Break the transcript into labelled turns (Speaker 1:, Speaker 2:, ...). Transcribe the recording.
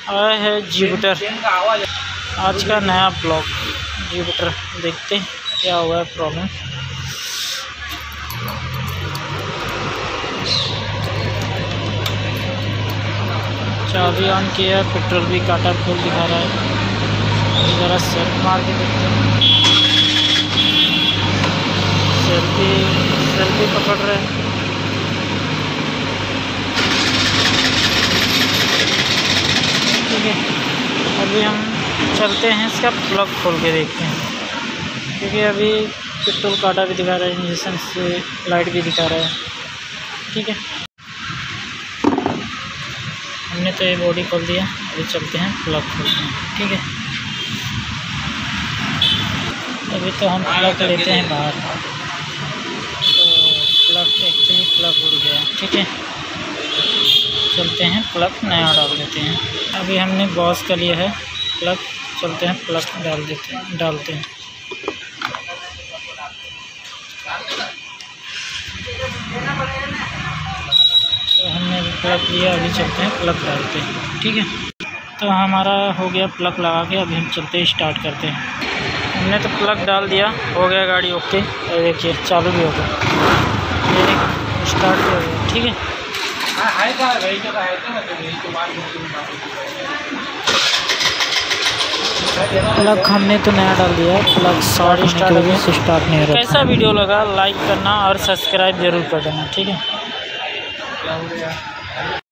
Speaker 1: आया है जुपिटर। आज का नया ब्लॉग जुपिटर, देखते हैं क्या हुआ है प्रॉब्लम। चाबी ऑन किया, पेट्रोल भी काटा फुल दिखा रहा है। ज़रा सेल्फ मार के देखते हैं। सेल्फी पकड़ रहे हैं। ठीक है, अभी हम चलते हैं, इसका प्लग खोल के देखते हैं, क्योंकि अभी पेट्रोल काटा भी दिखा रहा है, इंजेक्शन से लाइट भी दिखा रहा है। ठीक है, हमने तो ये बॉडी खोल दिया, अभी चलते हैं प्लग खोलते हैं। ठीक है, अभी तो हम प्लग लेते हैं बाहर, तो एक्चुअली प्लग उड़ गया। ठीक है, चलते हैं प्लग नया डाल देते हैं। अभी हमने बॉस का लिया है प्लग, चलते हैं प्लग डालते हैं। तो हमने प्लग लिया, अभी चलते हैं प्लग डालते हैं। ठीक है, तो हमारा हो गया प्लग लगा के, अभी हम चलते हैं स्टार्ट करते हैं। हमने तो प्लग डाल दिया, हो गया गाड़ी ओके। ये देखिए चालू भी हो गया, ये देखिए स्टार्ट भी हो गया। ठीक है, प्लग हमने तो नया डाल दिया, प्लग शॉर्ट स्टार्ट नहीं हो रहा। कैसा वीडियो लगा लाइक करना और सब्सक्राइब जरूर कर देना। ठीक है।